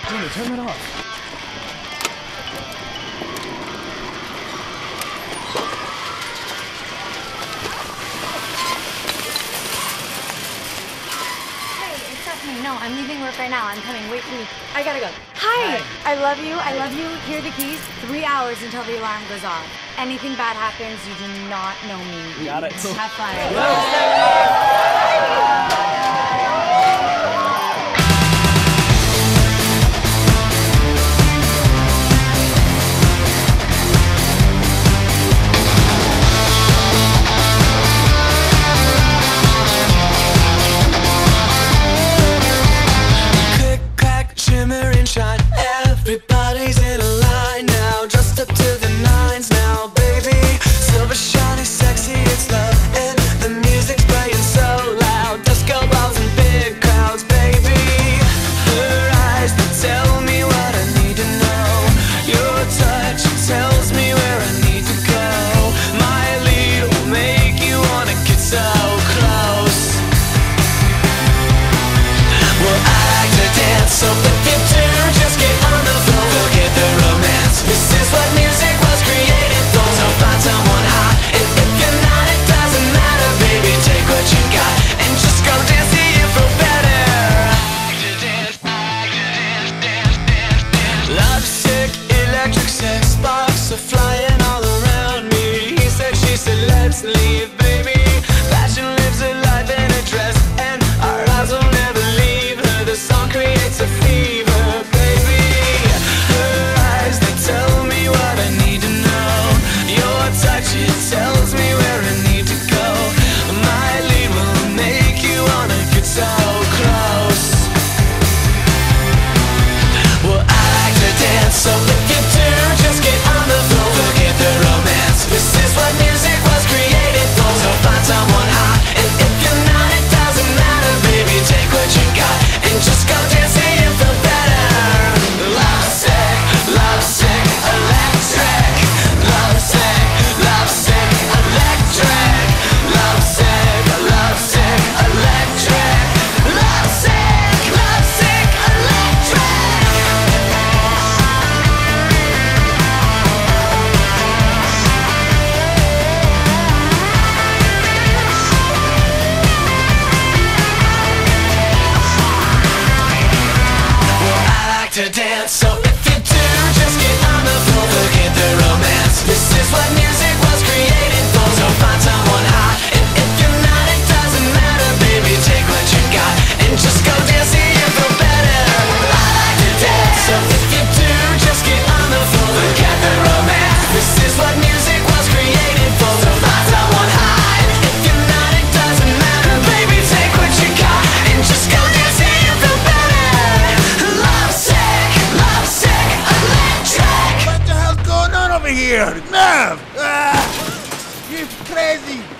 Jamie, turn that off. No, I'm leaving work right now. I'm coming. Wait for me. I gotta go. Hi. I love you. I love you. Here are the keys. 3 hours until the alarm goes off. Anything bad happens, you do not know me. Got it. Have fun. Everybody's in a line now, dressed up to the nines now, baby. Silver shiny, sexy, it's love, and the music's playing so loud. Disco balls and big crowds, baby. Her eyes, they tell me what I need to know. Your touch tells me where I need to go. My lead will make you wanna get so close. Well, I like to dance, so if you do, just get on the floor. Forget the romance. This is what music was created for. So find someone hot, and if you're not, it doesn't matter, baby. Take what you got and just go dance till you feel better. Love sick, electric sex, sparks are flying all around me. He said, she said, let's leave, baby. Passion lives a life in a dress, and our eyes will never leave her. The song creates a fever, baby. Her eyes, they tell me what I need to know. Your touch, it tells me where I need to go. My lead will make you wanna get so close. Well, I like to dance, so if you do, just get on the floor. Forget the romance. This is what music was created for. So find someone hot, and if you're not, it doesn't matter, baby. Take what you got and just go dance till you feel better. Love sick, electric. Love sick, electric. Love sick, electric. Love sick, electric. Well, I like to dance, so if you do, just get on the floor. Forget the romance. This is what music was created for. So find someone hot, and if you're not, it doesn't matter, baby. Take what you got and just go dance till you feel better. I like to dance, so if you do, just get on the floor. Forget the romance. This is what music was created for. So find someone hot, and if you're not, it doesn't matter, baby. Take what you got and just go dance till you feel better. Love sick, electric. What the hell's going on over here? Nav! You crazy!